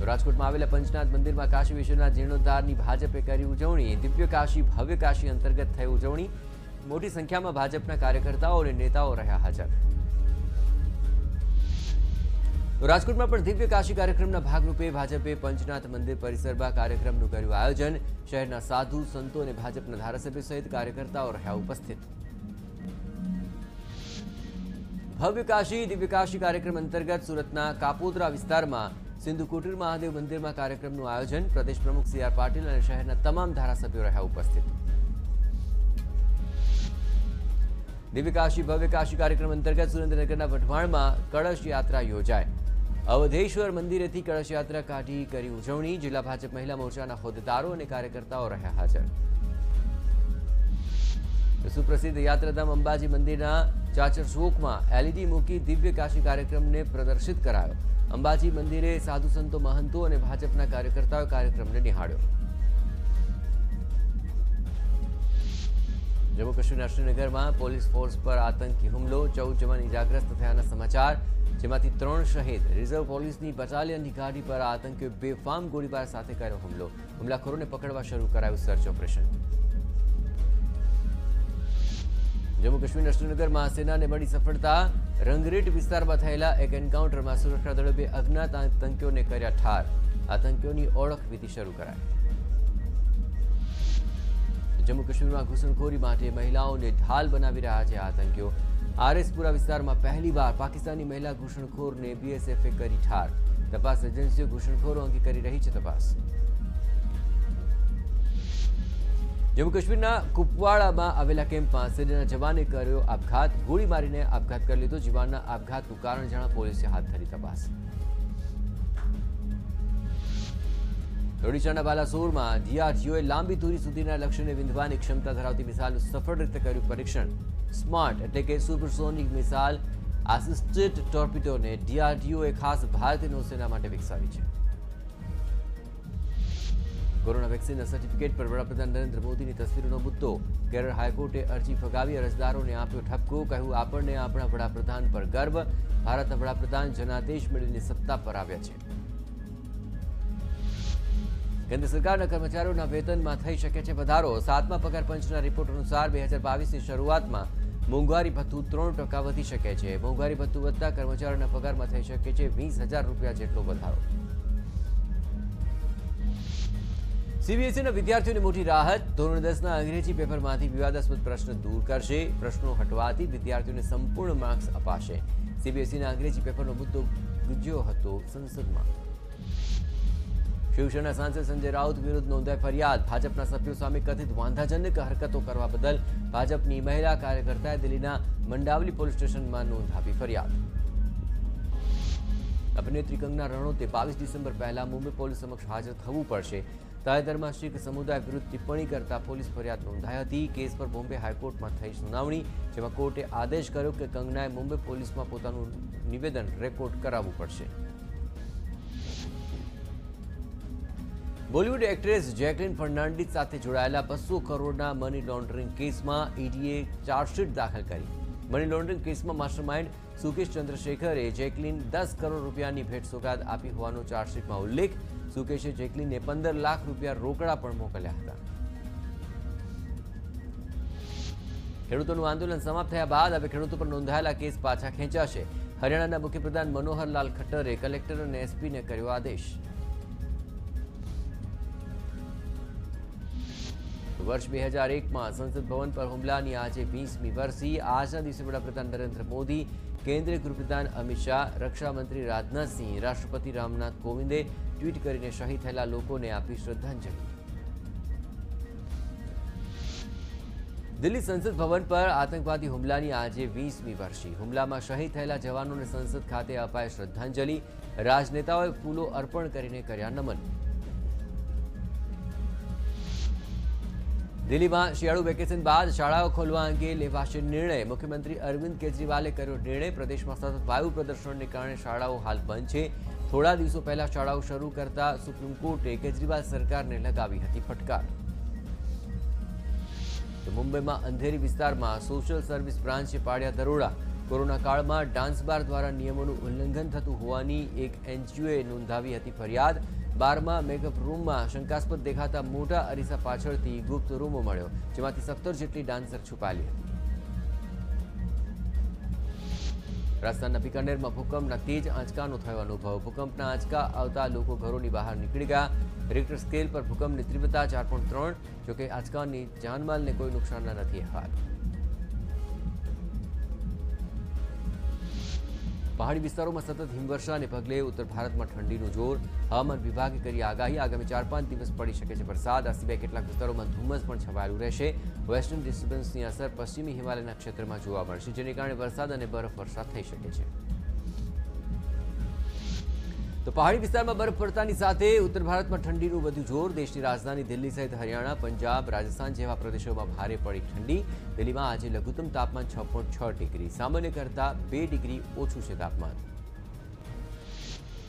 રાજકોટમાં આવેલા પંચનાથ મંદિરમાં કાશી વિશ્વનાથ જીર્ણોદ્ધારની ભાજપે કરી ઉજવણી। દિવ્ય કાશી ભવ્ય કાશી અંતર્ગત થઈ ઉજવણી। મોટી સંખ્યામાં ભાજપના કાર્યકર્તાઓ અને નેતાઓ રહ્યા હાજર। તો રાજકોટમાં પણ દિવ્ય કાશી કાર્યક્રમના ભાગરૂપે ભાજપે પંચનાથ મંદિર પરિસરમાં કાર્યક્રમનું કર્યું આયોજન। શહેરના સાધુ સંતો અને ભાજપના ધારાસભ્ય સહિત કાર્યકર્તાઓ રહ્યા ઉપસ્થિત। ભવ્ય કાશી દિવ્ય કાશી કાર્યક્રમ અંતર્ગત સુરતના કાપોદ્રા વિસ્તારમાં સિંધુ કુટીર મહાદેવ મંદિરમાં કાર્યક્રમનું આયોજન। પ્રદેશ પ્રમુખ સી આર પાટીલ અને શહેરના તમામ ધારાસભ્યો રહ્યા ઉપસ્થિત। દિવ્ય કાશી ભવ્ય કાશી કાર્યક્રમ અંતર્ગત સુરેન્દ્રનગરના વઢવાણમાં કળશ યાત્રા યોજાઈ। અવધેશ્વર મંદિરેથી કળશ યાત્રા કાઢી કરી ઉજવણી। જિલ્લા ભાજપ મહિલા મોરચાના હોદ્દેદારો અને કાર્યકર્તાઓ રહ્યા હાજર। સુપ્રસિદ્ધ યાત્રાધામ અંબાજી મંદિરના ચાચર ચોકમાં એલઈડી મૂકી દિવ્ય કાશી કાર્યક્રમને પ્રદર્શિત કરાયો। અંબાજી મંદિરે સાધુ સંતો મહંતો અને ભાજપના કાર્યકર્તાઓએ કાર્યક્રમને નિહાળ્યો। जम्मू कश्मीर श्रीनगर में पोलीस फोर्स पर आतंकी हुमलो 14 जवान इजाग्रस्त थयाना समाचार। जेमांथी 3 शहीद। रिजर्व पोलीस की बटालियन की गाड़ी पर आतंकीओ बेफाम गोळीबार साथे कर्यो हुमलो। हुमलाखोरों ने पकड़वा शुरू करायुं सर्च ऑपरेशन। जम्मू कश्मीर श्रीनगर में सेना ने बड़ी सफलता। रंगरेट विस्तार में थयेला एक एनकाउंटर में सुरक्षा दलों 2 अज्ञात आतंकीओं ने कर्या ठार। आतंकीओं की ओळख विधि शुरू कराई। जम्मू कश्मीर में घूसणखोरी माटे महिलाओं ने ढाल बनावी रहा है आतंकीओ। आरएसपुरा विस्तार में पहली बार पाकिस्तानी महिला घूसणखोर ने बीएसएफे करी ठार। तपास एजेंसीओ घूसणखोरों अंगे करी रही है तपास। जम्मू कश्मीर कुपवाड़ा में आवेला केम्प में सेना जवाने कर्यो आपघात। गोली मारीने आपघात कर लीधो। जीवाना आपघातનું कारण जाणવા પોલીસે હાથ ધરી તપાસ। ओडिशाના બાલાસોરમાં ડીઆરડીઓએ લાંબી દૂરી સુધીના લક્ષ્યને વિંધવાની ક્ષમતા ધરાવતી મિસાઇલનું સફળ રીતે કર્યું પરીક્ષણ। સ્માર્ટ એટલે કે સુપરસોનિક મિસાઇલ આસિસ્ટેડ ટોર્પિડોને ડીઆરડીઓએ ખાસ ભારતીય નૌસેના માટે વિકસાવી છે। કોરોના વેક્સિનના સર્ટિફિકેટ પર વડાપ્રધાન નરેન્દ્ર મોદીની તસવીરનો મુદ્દો। કેરળ હાઈકોર્ટે અરજી ફગાવી અરજદારોને આપ્યો ઠપકો। કહ્યું આપણને આપણા વડાપ્રધાન પર ગર્વ। ભારતના વડાપ્રધાન જનાદેશ મેળવીને સત્તા પર આવ્યા છે। केन्द्र सरकारना कर्मचारीओना वेतनमां थई शके छे वधारो। 7मा पगार पंचना रिपोर्ट अनुसार 2022 शरूआतमां मोंघवारी भत्तुं 3% वधी शके छे। मोंघवारी भत्तुं वधता कर्मचारीओना पगारमां थई शके छे 20,000 रूपिया जेटलो वधारो। सीबीएसईना विद्यार्थीओने मोटी राहत। धोरण 10ना अंग्रेजी पेपरमांथी विवादास्पद प्रश्न दूर करशे। प्रश्नो हटवाथी विद्यार्थीओने संपूर्ण मार्क्स अपाशे। सीबीएसईना अंग्रेजी पेपरनो मुद्दो गुज्यो हतो संसदमां। शिवसेना सांसद संजय राउत विरुद्ध नोंधाई फरियाद। भाजपा सभ्यों सामे कथित वांधाजनक हरकतों करवा बदल भाजपनी महिला कार्यकर्ताए दिल्लीना मंडावली पोलीस स्टेशन में नोंधावी फरियाद। अभिनेत्री कंगना रनौते 22 डिसेम्बर पहला मुंबई पोलीस समक्ष हाजर थवुं पड़शे। ताजेतरमां शीख समुदाय विरुद्ध टिप्पणी करता पोलीस फरियाद नोंधाई हती। केस पर बॉम्बे हाईकोर्ट में थई सुनावणी, जेमां कोर्टे आदेश कर्यो के कंगनाए मुंबई पोलीस में पोतानुं निवेदन रेकॉर्ड कराववुं पड़शे। बॉलीवुड एक्ट्रेस जैकलीन फर्नांडीज साथे जोड़ायेला 200 करोड़ना मनी लॉन्ड्रिंग केस में ईडीए चार्जशीट दाखल करी। मनी लॉन्ड्रिंग केस में मास्टरमाइंड सुकेश चंद्रशेखरे जैकलीन 10 करोड़ रूपियानी भेट सोगाद आपी होवानो चार्जशीट में उल्लेख। सुकेशे जैकलीने 15 लाख रूपिया रोकड़ा पण मोकल्या हता। खेडूतोनुं आंदोलन समाप्त थया बाद हवे खेडूतो पर नोंधायेला केस पाछा खेंचाशे। हरियाणाना मुख्यप्रधान मनोहर लाल खट्टरे कलेक्टर अने एसपी ने कर्यो आदेश। वर्ष 2001 में संसद भवन पर हुमलानी आज 20મી वर्षी। आजना दिवसे वडाप्रधान नरेंद्र मोदी, केंद्रीय गृहप्रधान अमित शाह, रक्षा मंत्री राजनाथ सिंह, राष्ट्रपति रामनाथ कोविंदे ट्वीट करीने शहीद थयेला लोकोने आपी श्रद्धांजलि। दिल्ली संसद भवन पर आतंकवादी हुमलानी आज 20મી वर्षी। हुमला में शहीद थयेला जवानोने संसद खाते अपाई श्रद्धांजलि। राजनेताओए फूलो अर्पण करीने कर्या नमन। दिल्ली में शियाळु वेकेशन बाद शाळाओ खोलवा अंगे लेवाशे निर्णय। मुख्यमंत्री अरविंद केजरीवाले कर्यो निर्णय। प्रदेश में सतत वायु प्रदूषण के कारण शाळाओ हाल बंद है। थोड़ा दिवसों पहला शाळाओ शुरू करता सुप्रीम कोर्टे केजरीवाल सरकार ने लगावी हती फटकार। तो मुंबई में अंधेरी विस्तार में सोशल सर्विस ब्रांचे पाड्या दरोड़ा। કોરોના કાળમાં ડાન્સ બાર દ્વારા નિયમોનું ઉલ્લંઘન થતું હોવાની એક એનજીઓએ નોંધાવી હતી ફરિયાદ। બારમાં મેકઅપ રૂમમાં શંકાસ્પદ દેખાતા મોટા અરીસા પાછળથી ગુપ્ત રૂમો મળ્યો, જેમાંથી 17 જેટલી ડાન્સર છુપાયેલી હતી। રાજસ્થાનના બિકાનેરમાં ભૂકંપના તેજ આંચકાનો થયો અનુભવ। ભૂકંપના આંચકા આવતા લોકો ઘરોની બહાર નીકળી ગયા। रिक्टर स्केल पर भूकंपની तीव्रता 4.3, जो कि आंचकाની જાનમાલને કોઈ નુકસાન નથી અહેવાલ। પહાડી વિસ્તારોમાં સતત હિમવર્ષાને પગલે ઉત્તર ભારતમાં ઠંડીનું જોર। હવામાન વિભાગે કરી આગાહી, આગામી 4-5 દિવસ પડી શકે છે વરસાદ। આ સિવાય કેટલાક વિસ્તારોમાં ધુમ્મસ પણ છવાયેલું રહેશે। વેસ્ટર્ન ડિસ્ટર્બન્સની અસર પશ્ચિમી હિમાલયના ક્ષેત્રમાં જોવા મળશે, જેને કારણે વરસાદ અને બરફવર્ષા થઈ શકે છે। તો પહાડી વિસ્તારમાં બરફ પડતાની સાથે ઉત્તર ભારતમાં ઠંડીનું વધુ જોર। દેશની રાજધાની દિલ્હી સહિત હરિયાણા, પંજાબ, રાજસ્થાન જેવા પ્રદેશોમાં ભારે પડી ઠંડી। દિલ્હીમાં આજે લઘુત્તમ તાપમાન 6.6 ડિગ્રી, સામાન્ય કરતાં 2 ડિગ્રી ઓછું છે તાપમાન।